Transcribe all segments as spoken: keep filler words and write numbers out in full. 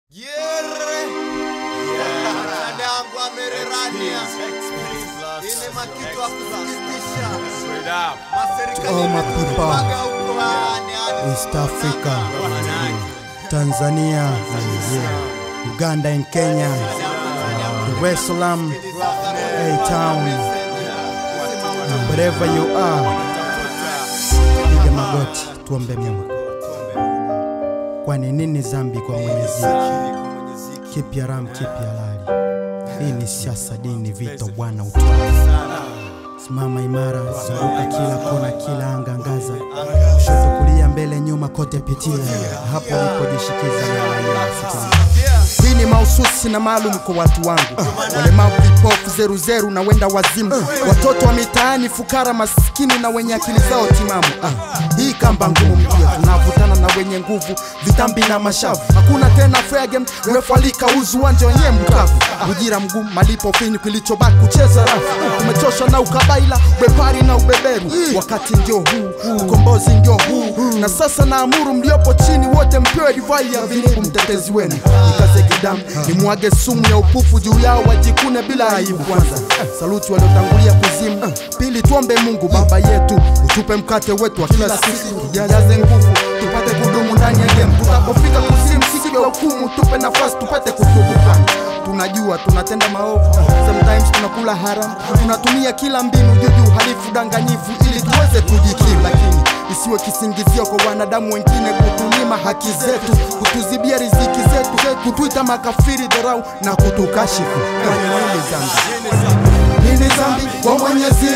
Yere Mwanadamu amererania Ine makitu wakusikitisha To my people, East Africa, Tanzania, Uganda and Kenya, Dar es Salaam, A-Town, wherever you are, piga magoti tuombe Mungu. Kwani nini zambi kwa Mwenyezi? Kipi haram, kipi halali? Hii ni siasa, dini, vita, Bwana utawala. Simama imara, zunguka kila kona, kila anga angaza. Kushoto kulia, mbele nyuma, kote pitia. Hapo ndipo jishikiza na wala. Hii ni mahususi na maalum kwa watu wangu, walemavu, vipofu, zeru zeru na wenda wazimu, watoto wa mitaani, fukara, maskini na wenye akili zao timamu. Ah, hii kamba ngumu mpia, tunavutana na wenye nguvu, vitambi na mashavu. Hakuna tena fair game, refalika uzu wanje wenye mkavu. Ujira mgumu, malipo fini, kilichobaki kucheza rafu. Tumechoshwa na ukabaila, bepari na ubeberu. Wakati ndio huu, ukombozi ndio huu. Na sasa naamuru mliopo chini wote mpewe divai ya vinibu mtetezi wenu. Nikaze kidamu, ni muage sumu ya upufu juu yao wajikune bila aibu. Kwanza, saluti waliotangulia kuzimu. Pili, tuombe Mungu Baba yetu, utupe mkate wetu wa kila siku. Tujaze nguvu, tupate kudumu ndani ya game. Tutapofika kuzimu, sisi wa hukumu, tupe nafasi tupate kutubu kwani. Tunajua tunatenda maovu, sometimes tunakula haram, tunatumia kila mbinu juju, halifu, danganyifu ili tuweze kujikimu. Lakini isiwe kisingizio kwa wanadamu wengine kutunyima haki zetu, kutuzibia riziki zetu, kutuita makafiri, dharau na kutukashifu. Nini zambi? Nini zambi kwa Mwenyezi?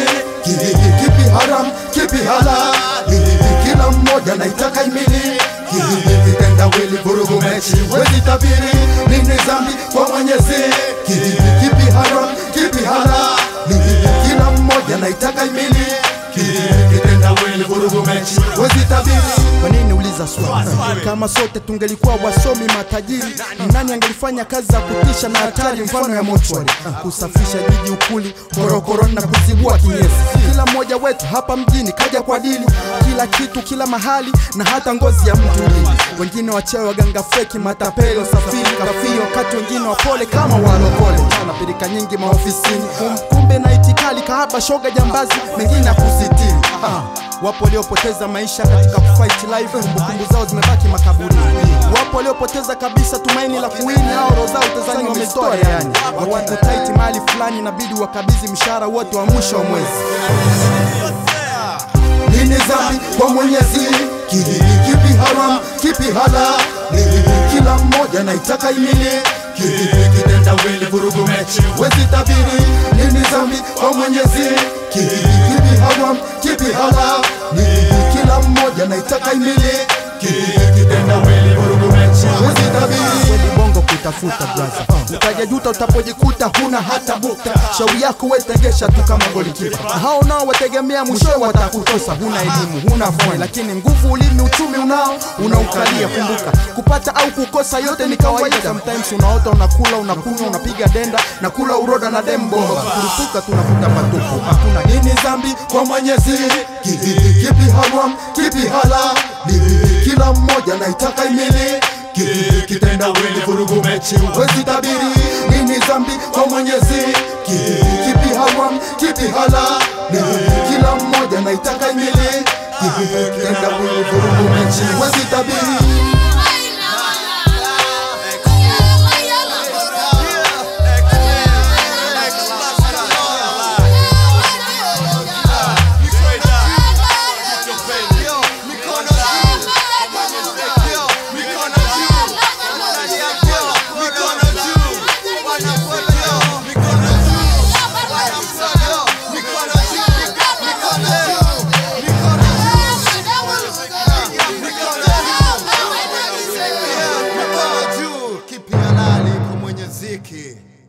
Kipi haram, kipi halali? Kila mmoja naitaka imili, kitenda wili vurugu mechi wezi tabiri. Nini zambi kwa Mwenyezi? Kipi haram, kipi halali? Kila mmoja naitaka imili, kitenda wili vurugu mechi wezi tabiri. Kwa nini uliza swali? Kama sote tungelikuwa wasomi matajiri, nani angelifanya kazi za kutisha na hatari mfano ya mochwari? Kusafisha jiji, ukuli, korokoroni na kuzibua kinyesi. Kila mmoja wetu hapa mjini kaja kwa dili, kila kitu kila mahali na hata ngozi ya mtu lili. Wengine wachewe, waganga feki, matapelo, safiri, kafiri, wakati wengine wapole kama walokole. Na pirika nyingi maofisini, kumbe na itikali, kahaba, shoga, jambazi, mengine ya kusitiri. Ah, wapo waliopoteza maisha katika kufight life, kumbukumbu zao zimebaki makaburi. Wapo waliopoteza kabisa tumaini la kuwini, hao roho zao utazani wametoa yani. Watu tight mali fulani inabidi wakabizi mshahara wote wa mwisho wa mwezi. Nini zambi kwa Mwenyezi? Kipi haram, kipi halali? Kila mmoja naitaka imili, kitenda wili vurugu mechi wezi tabiri. Nini zambi kwa Mwenyezi? Kipi haram, kipi halali? Kila mmoja naitaka imili, kitenda wili vurugu mechi wezi tabiri. Bongo kutafuta blaza, utajajuta utapojikuta huna hata bukta. Shauri yako wetegesha tu kama golikipa, hao nao wategemea mwishowe watakutosa. Huna elimu, huna foni, lakini nguvu, ulimi, uchumi unao, unaukalia. Kumbuka, kupata au kukosa yote ni kawaida. Sometimes unaota, unakula, unakunywa, unapiga denda, na kula uroda na dembo. Kurupuka tunafuta matupu. Hakuna nini zambi kwa Mwenyezi? Kipi haram, kipi halali? Kila mmoja naitaka imili, kitenda wili vurugu mechi wezi tabiri. Nini zambi kwa Mwenyezi? Kipi haram, kipi halali? Kila mmoja naitaka imili, kitenda wili vurugu mechi wezi tabiri. Kipi halali kwa Mwenyezi?